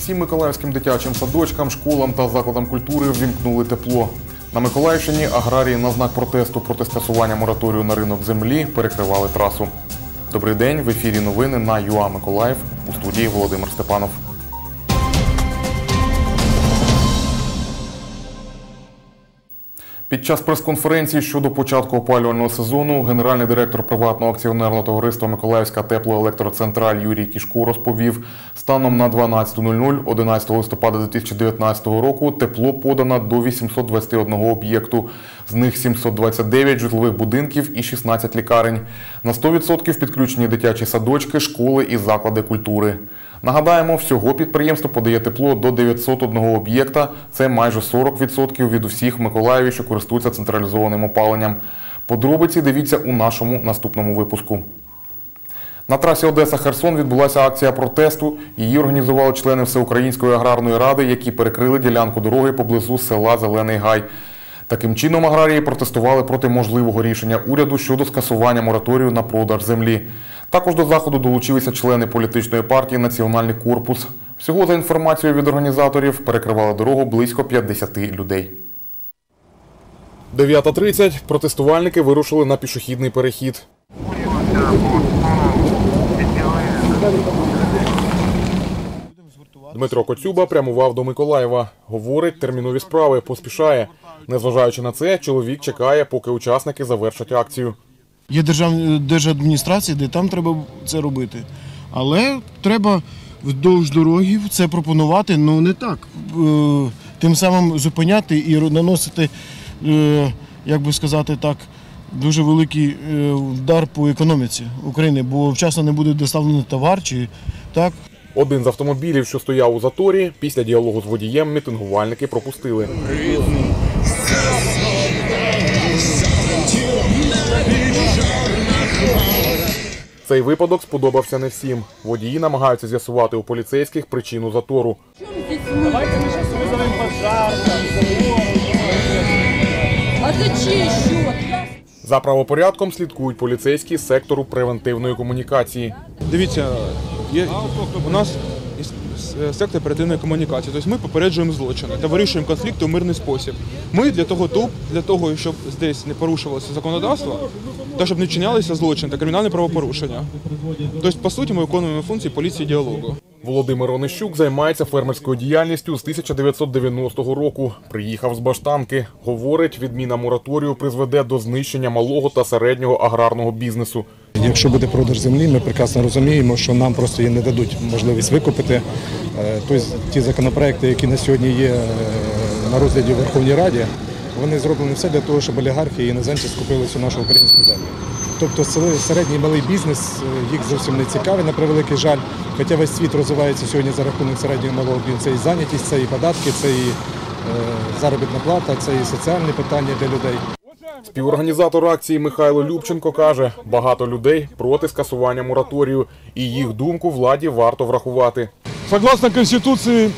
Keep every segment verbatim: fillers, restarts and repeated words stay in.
Всім миколаївським дитячим садочкам, школам та закладам культури ввімкнули тепло. На Миколаївщині аграрії на знак протесту проти скасування мораторію на ринок землі перекривали трасу. Добрий день, в ефірі новини на ю а Миколаїв, у студії Володимир Степанов. Під час прес-конференції щодо початку опалювального сезону генеральний директор приватного акціонерного товариства «Миколаївська теплоелектроцентраль» Юрій Кішко розповів, станом на дванадцята нуль нуль одинадцятого листопада дві тисячі дев'ятнадцятого року тепло подано до вісімсот двадцяти одного об'єкту, з них сімсот двадцять дев'ять житлових будинків і шістнадцять лікарень. На сто відсотків підключені дитячі садочки, школи і заклади культури. Нагадаємо, всього підприємство подає тепло до дев'ятсот одного об'єкта. Це майже сорок відсотків від усіх в Миколаєві, що користуються централізованим опаленням. Подробиці дивіться у нашому наступному випуску. На трасі Одеса-Херсон відбулася акція протесту. Її організували члени Всеукраїнської аграрної ради, які перекрили ділянку дороги поблизу села Зелений Гай. Таким чином аграрії протестували проти можливого рішення уряду щодо скасування мораторію на продаж землі. Також до заходу долучилися члени політичної партії «Національний корпус». Всього, за інформацією від організаторів, перекривали дорогу близько п'ятдесяти людей. дев'ята тридцять. Протестувальники вирушили на пішохідний перехід. Дмитро Коцюба прямував до Миколаєва. Говорить, термінові справи, поспішає. Незважаючи на це, чоловік чекає, поки учасники завершать акцію. Є державні держадміністрації, де там треба це робити. Але треба вздовж дороги це пропонувати, ну не так. Тим самим зупиняти і наносити, як би сказати так, дуже великий удар по економіці України, бо вчасно не буде доставлено товар, чи так. Один з автомобілів, що стояв у заторі, після діалогу з водієм мітингувальники пропустили. Цей випадок сподобався не всім. Водії намагаються з'ясувати у поліцейських причину затору. Давайте ми зараз визовемо пожар, а ти чи що? За правопорядком слідкують поліцейські з сектору превентивної комунікації. Дивіться, є, у нас сектор оперативної комунікації, тобто ми попереджуємо злочини та вирішуємо конфлікти у мирний спосіб. Ми для того тут, для того, щоб здесь не порушувалося законодавство, та щоб не вчинялися злочини та кримінальні правопорушення. Тобто, по суті, ми виконуємо функції поліції діалогу. Володимир Онищук займається фермерською діяльністю з тисяча дев'ятсот дев'яностого року. Приїхав з Баштанки. Говорить, відміна мораторію призведе до знищення малого та середнього аграрного бізнесу. Якщо буде продаж землі, ми прекрасно розуміємо, що нам просто її не дадуть можливість викупити. Тобто ті законопроекти, які на сьогодні є на розгляді в Верховній Раді, вони зроблені все для того, щоб олігархи і іноземці скупили всю нашу українську землю. Тобто середній і малий бізнес їх зовсім не цікавий, на превеликий жаль. Хоча весь світ розвивається сьогодні за рахунок середнього і малого бізнесу. Це і зайнятість, це і податки, це і заробітна плата, це і соціальні питання для людей. Співорганізатор акції Михайло Любченко каже, багато людей проти скасування мораторію, і їх думку владі варто врахувати. Согласно Конституції,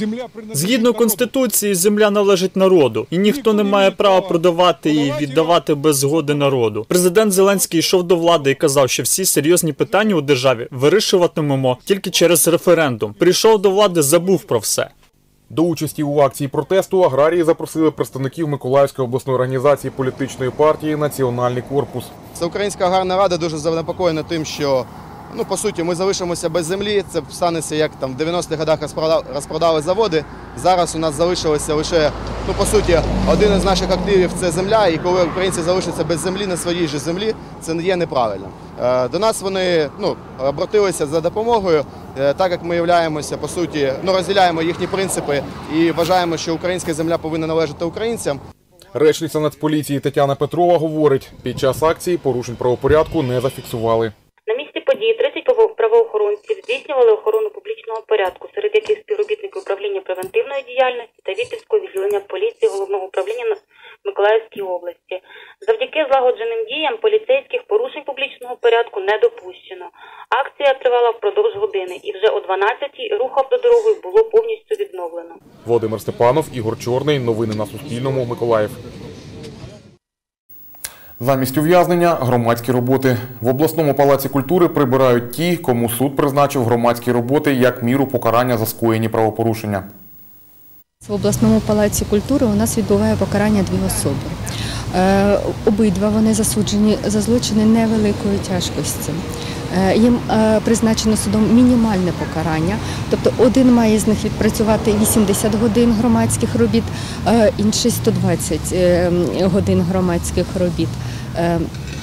Згідно Конституції, земля належить народу, і ніхто не має права продавати її, віддавати без згоди народу. Президент Зеленський йшов до влади і казав, що всі серйозні питання у державі вирішуватимемо тільки через референдум. Прийшов до влади, забув про все. До участі у акції протесту аграрії запросили представників Миколаївської обласної організації політичної партії «Національний корпус». Всеукраїнська аграрна рада дуже занепокоєна тим, що ну, по суті, ми залишимося без землі. Це станеться, як там в дев'яностих роках розпродали, розпродали заводи. Зараз у нас залишилося лише, ну, по суті, один із наших активів – це земля. І коли українці залишаться без землі на своїй же землі, це є неправильно. До нас вони ну, обратилися за допомогою, так як ми являємося, по суті, ну, розділяємо їхні принципи і вважаємо, що українська земля повинна належати українцям. Речниця Нацполіції Тетяна Петрова говорить, під час акції порушень правопорядку не зафіксували. На місці події тридцять правоохоронців здійснювали охорону публічного порядку, серед яких співробітники управління превентивної діяльності та Вітівського відділення поліції Головного управління в Миколаївській області. Завдяки злагодженим діям поліцейських порушень публічного порядку не допущено. Акція тривала впродовж години і вже о дванадцятій рух автодорогою було повністю відновлено. Володимир Степанов, Ігор Чорний. Новини на Суспільному. Миколаїв. Замість ув'язнення – громадські роботи. В обласному палаці культури прибирають ті, кому суд призначив громадські роботи як міру покарання за скоєні правопорушення. В обласному палаці культури у нас відбуває покарання дві особи. Е, обидва вони засуджені за злочини невеликої тяжкості. Е, їм е, призначено судом мінімальне покарання, тобто один має з них відпрацювати вісімдесят годин громадських робіт, е, інший сто двадцять е, годин громадських робіт. Е,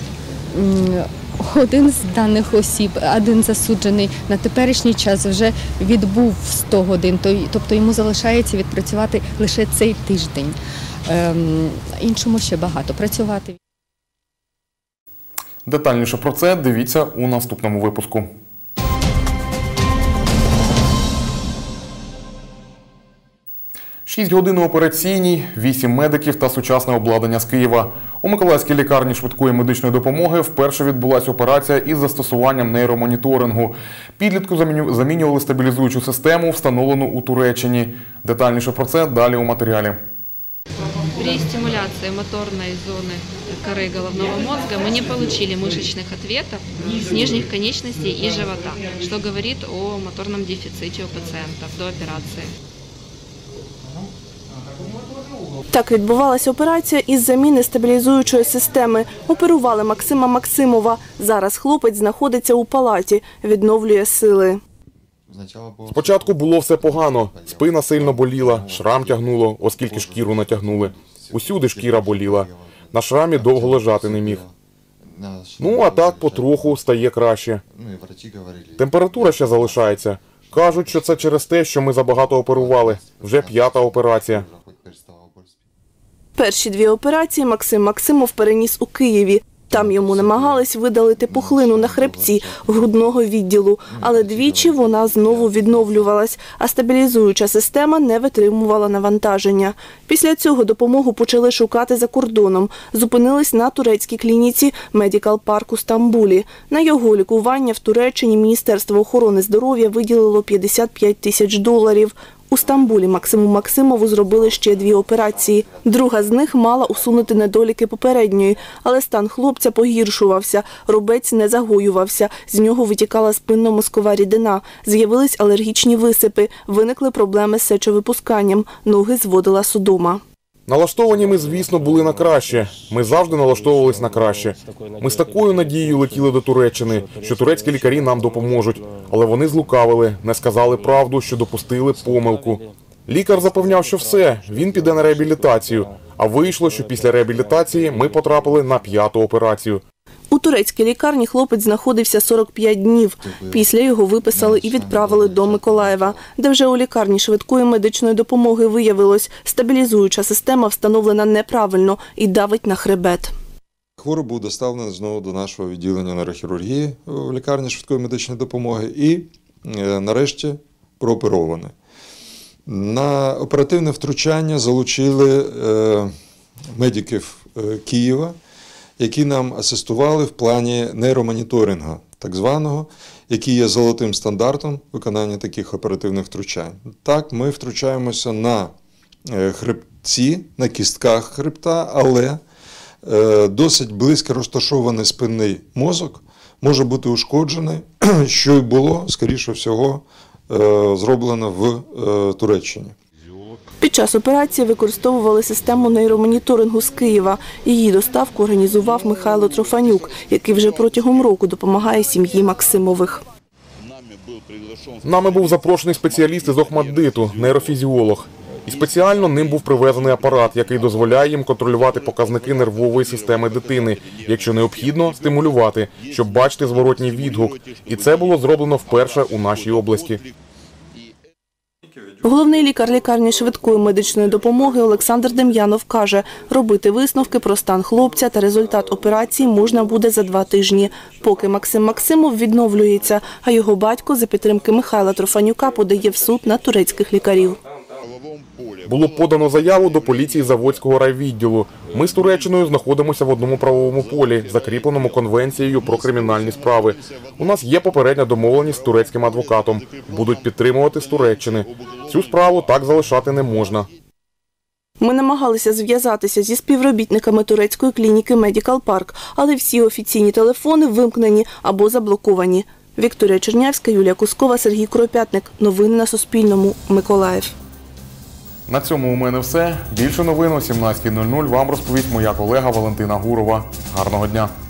Один з даних осіб, один засуджений на теперішній час вже відбув сто годин, тобто йому залишається відпрацювати лише цей тиждень. Іншому ще багато працювати. Детальніше про це дивіться у наступному випуску. Шість годин у операційній, вісім медиків та сучасне обладнання з Києва. У Миколаївській лікарні швидкої медичної допомоги вперше відбулася операція із застосуванням нейромоніторингу. Підлітку замінювали стабілізуючу систему, встановлену у Туреччині. Детальніше про це далі у матеріалі. При стимуляции моторной зоны коры головного мозга мы не получили мышечных ответов с нижних конечностей и живота, что говорит о моторном дефиците у пациентов до операции. Так відбувалася операція із заміни стабілізуючої системи. Оперували Максима Максимова. Зараз хлопець знаходиться у палаті, відновлює сили. Спочатку було все погано. Спина сильно боліла, шрам тягнуло, оскільки шкіру натягнули. Усюди шкіра боліла. На шрамі довго лежати не міг. Ну, а так потроху стає краще. Температура ще залишається. Кажуть, що це через те, що ми забагато оперували. Вже п'ята операція. Перші дві операції Максим Максимов переніс у Києві. Там йому намагались видалити пухлину на хребці грудного відділу, але двічі вона знову відновлювалась, а стабілізуюча система не витримувала навантаження. Після цього допомогу почали шукати за кордоном. Зупинились на турецькій клініці Медикал Парк у Стамбулі. На його лікування в Туреччині Міністерство охорони здоров'я виділило п'ятдесят п'ять тисяч доларів. У Стамбулі Максиму Максимову зробили ще дві операції. Друга з них мала усунути недоліки попередньої, але стан хлопця погіршувався, рубець не загоювався, з нього витікала спинно-мозкова рідина, з'явились алергічні висипи, виникли проблеми з сечовипусканням, ноги зводила судома. Налаштовані ми, звісно, були на краще. Ми завжди налаштовувались на краще. Ми з такою надією летіли до Туреччини, що турецькі лікарі нам допоможуть. Але вони злукавили, не сказали правду, що допустили помилку. Лікар запевняв, що все, він піде на реабілітацію. А вийшло, що після реабілітації ми потрапили на п'яту операцію. У турецькій лікарні хлопець знаходився сорок п'ять днів. Після його виписали і відправили до Миколаєва, де вже у лікарні швидкої медичної допомоги виявилось, стабілізуюча система встановлена неправильно і давить на хребет. Хворий був доставлений знову до нашого відділення нейрохірургії в лікарні швидкої медичної допомоги і нарешті прооперований. На оперативне втручання залучили медиків Києва, які нам асистували в плані нейромоніторингу, так званого, який є золотим стандартом виконання таких оперативних втручань. Так, ми втручаємося на хребці, на кістках хребта, але досить близько розташований спинний мозок може бути ушкоджений, що й було, скоріше всього, зроблено в Туреччині. Під час операції використовували систему нейромоніторингу з Києва. Її доставку організував Михайло Трофанюк, який вже протягом року допомагає сім'ї Максимових. Нами був запрошений спеціаліст із Охмаддиту, нейрофізіолог. І спеціально ним був привезений апарат, який дозволяє їм контролювати показники нервової системи дитини, якщо необхідно, стимулювати, щоб бачити зворотній відгук. І це було зроблено вперше у нашій області. Головний лікар лікарні швидкої медичної допомоги Олександр Дем'янов каже, робити висновки про стан хлопця та результат операції можна буде за два тижні, поки Максим Максимов відновлюється, а його батько за підтримки Михайла Трофанюка подає в суд на турецьких лікарів. Було подано заяву до поліції Заводського райвідділу. Ми з Туреччиною знаходимося в одному правовому полі, закріпленому конвенцією про кримінальні справи. У нас є попередня домовленість з турецьким адвокатом. Будуть підтримувати з Туреччини. Цю справу так залишати не можна. Ми намагалися зв'язатися зі співробітниками турецької клініки Медикал Парк, але всі офіційні телефони вимкнені або заблоковані. Вікторія Чернявська, Юлія Кускова, Сергій Куропятник. Новини на Суспільному. Миколаїв. На цьому у мене все. Більше новин о сімнадцятій нуль нуль вам розповість моя колега Валентина Гурова. Гарного дня!